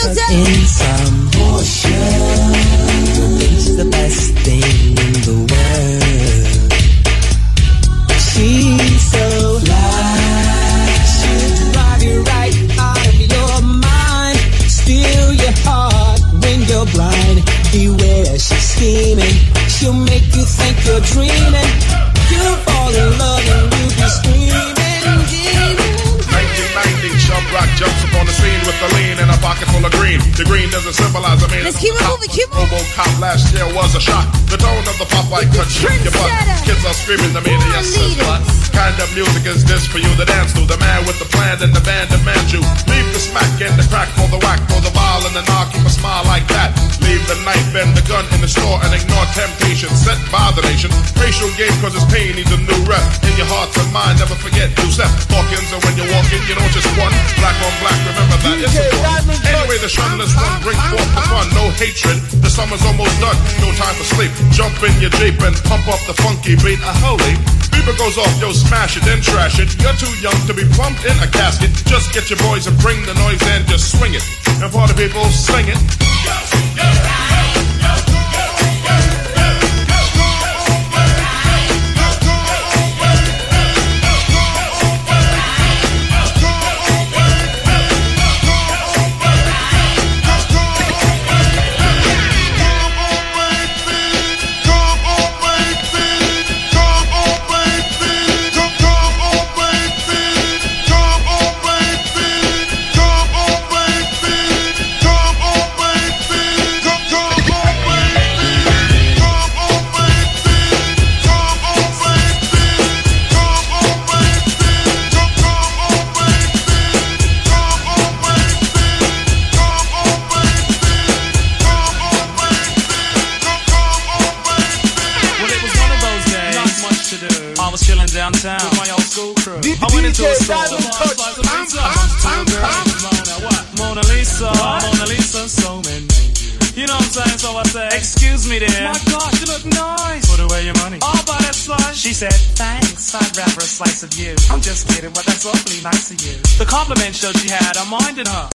in some it's the best thing in the world. She's so fly, she'll drive you right out of your mind, steal your heart when you're blind. Beware, she's scheming, she'll make you think you're dreaming. You'll fall in love and you'll be screaming. 1990, Chub Rock jumps upon the scene with a lean and a pocket full of green. The green doesn't symbolize a man. Let's keep it moving, keep it moving. RoboCop last year was a shock. The tone of the pop white cut shoot your butt. Kids are screaming the media, yes, says what kind of music is this for you to dance to? The man with the plan and the band demands you. Leave the smack and the crack for the whack, for the ball and the knock, keep a smile like that. Leave the knife and the gun in the store and ignore temptation set by the nation. Racial game cause it's pain needs a new rep. In your heart and mind, never forget two step. Hawkins, and when you're walking, you don't just one. Black on black, remember that it's a one. Anyway, the shunless one, bring forth the fun. No hatred, the summer's almost done. No time for sleep. Jump in your Jeep and pump up the funky beat. Holy beaver goes off, yo, smash it, then trash it. You're too young to be plumped in a casket. Just get your boys and bring the noise and just swing it. And party people, sing it. Downtown with my old school crew. I went into a store. Mona Lisa, Mona Lisa, so many. You know what I'm saying? So I said, excuse me, dear. My gosh, you look nice. Put away your money. I'll buy that slice. She said, thanks. I'd rather a slice of you. I'm just kidding, but that's awfully nice of you. The compliment showed she had a mind in her.